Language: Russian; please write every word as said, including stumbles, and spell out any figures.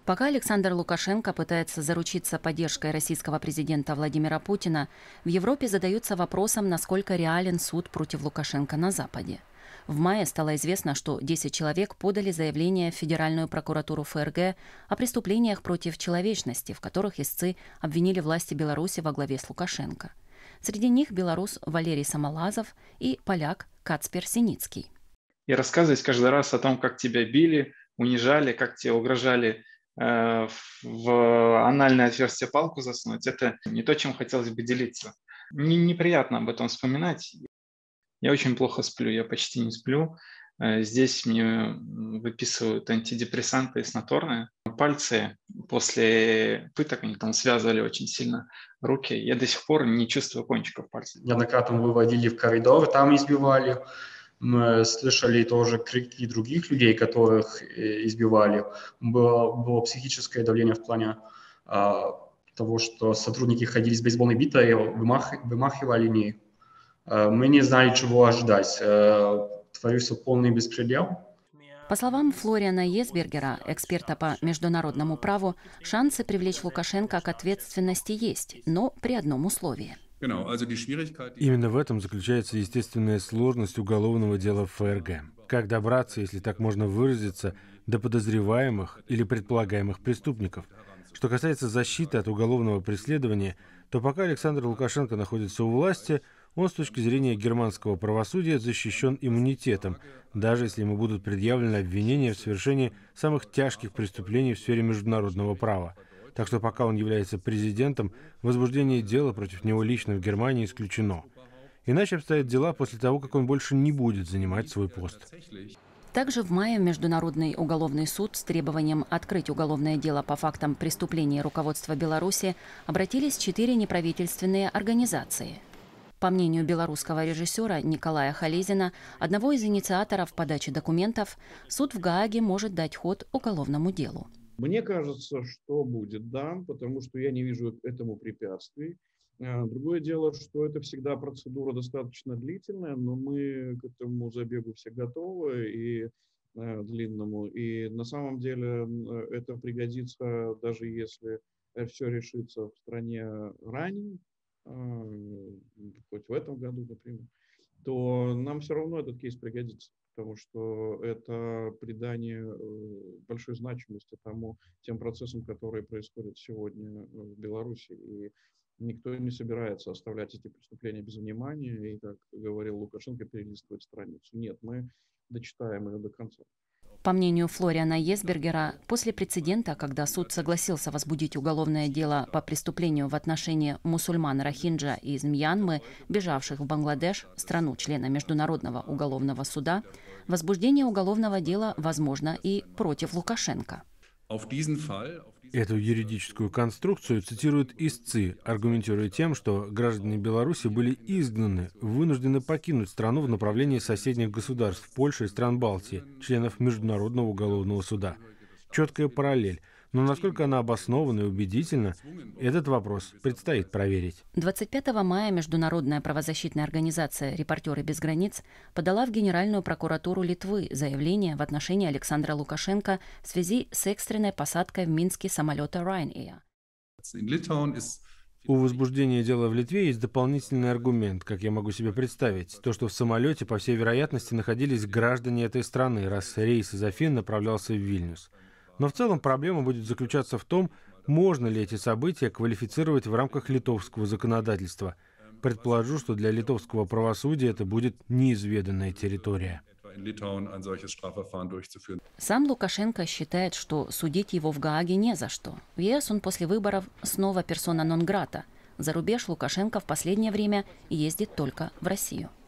Пока Александр Лукашенко пытается заручиться поддержкой российского президента Владимира Путина, в Европе задаются вопросом, насколько реален суд против Лукашенко на Западе. В мае стало известно, что десять человек подали заявление в Федеральную прокуратуру ФРГ о преступлениях против человечности, в которых истцы обвинили власти Беларуси во главе с Лукашенко. Среди них белорус Валерий Самолазов и поляк Кацпер Синицкий. И рассказывать каждый раз о том, как тебя били, унижали, как тебе угрожали э, в анальное отверстие палку засунуть, это не то, чем хотелось бы делиться. Мне неприятно об этом вспоминать. Я очень плохо сплю, я почти не сплю. Здесь мне выписывают антидепрессанты и снотворные. Пальцы после пыток, они там связывали очень сильно руки. Я до сих пор не чувствую кончиков пальцев. Неоднократно выводили в коридор, там избивали. Мы слышали тоже крики других людей, которых избивали. Было, было психическое давление в плане а, того, что сотрудники ходили с бейсбольной битой, вымах, вымахивали ней. А, мы не знали, чего ожидать. А, творился полный беспредел. По словам Флориана Есбергера, эксперта по международному праву, шансы привлечь Лукашенко к ответственности есть, но при одном условии. Именно в этом заключается естественная сложность уголовного дела в ФРГ. Как добраться, если так можно выразиться, до подозреваемых или предполагаемых преступников. Что касается защиты от уголовного преследования, то пока Александр Лукашенко находится у власти, он с точки зрения германского правосудия защищен иммунитетом, даже если ему будут предъявлены обвинения в совершении самых тяжких преступлений в сфере международного права. Так что пока он является президентом, возбуждение дела против него лично в Германии исключено. Иначе обстоят дела после того, как он больше не будет занимать свой пост. Также в мае Международный уголовный суд с требованием открыть уголовное дело по фактам преступлений руководства Беларуси обратились четыре неправительственные организации. По мнению белорусского режиссера Николая Халезина, одного из инициаторов подачи документов, суд в Гааге может дать ход уголовному делу. Мне кажется, что будет, да, потому что я не вижу этому препятствий. Другое дело, что это всегда процедура достаточно длительная, но мы к этому забегу все готовы и э, длинному. И на самом деле это пригодится, даже если все решится в стране ранее, э, хоть в этом году, например, то нам все равно этот кейс пригодится. Потому что это придание большой значимости тому, тем процессам, которые происходят сегодня в Беларуси. И никто не собирается оставлять эти преступления без внимания и, как говорил Лукашенко, перелистывать страницу. Нет, мы дочитаем ее до конца. По мнению Флориана Есбергера, после прецедента, когда суд согласился возбудить уголовное дело по преступлению в отношении мусульман Рохинджа из Мьянмы, бежавших в Бангладеш, страну-члена Международного уголовного суда, возбуждение уголовного дела возможно и против Лукашенко. Эту юридическую конструкцию цитируют истцы, аргументируя тем, что граждане Беларуси были изгнаны, вынуждены покинуть страну в направлении соседних государств Польши и стран Балтии, членов Международного уголовного суда. Четкая параллель. Но насколько она обоснована и убедительна, этот вопрос предстоит проверить. двадцать пятого мая международная правозащитная организация «Репортеры без границ» подала в Генеральную прокуратуру Литвы заявление в отношении Александра Лукашенко в связи с экстренной посадкой в Минске самолета Ryanair. У возбуждения дела в Литве есть дополнительный аргумент, как я могу себе представить. То, что в самолете, по всей вероятности, находились граждане этой страны, раз рейс из Афин направлялся в Вильнюс. Но в целом проблема будет заключаться в том, можно ли эти события квалифицировать в рамках литовского законодательства. Предположу, что для литовского правосудия это будет неизведанная территория. Сам Лукашенко считает, что судить его в Гааге не за что. В ЕС он после выборов снова персона нон грата. За рубеж Лукашенко в последнее время ездит только в Россию.